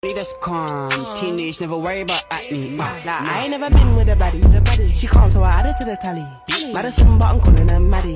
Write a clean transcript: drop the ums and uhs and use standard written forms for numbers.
That's calm, teenage, never worry about acne. Like I ain't never been with a baddie. She calm, so I add it to the tally. Madison, but I'm calling her Maddie.